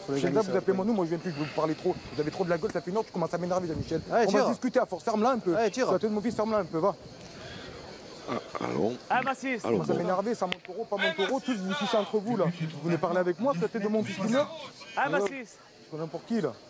Michel Zab, vous appelez moi nous, moi je viens plus, vous parlez trop. Vous avez trop de la gueule, ça fait une heure, tu commences à m'énerver, Jean-Michel. On va discuter à force, ferme-la un peu. tire. Tu vas mon fils, ferme-la un peu, va. Allô? Ah, Massis. Ça commence à m'énerver, ça mon taureau, pas mon taureau, tous vous sucez entre vous là. Vous venez parler avec moi, vous êtes de mon fils qui meurt. Ah, Massis. N'importe qui là.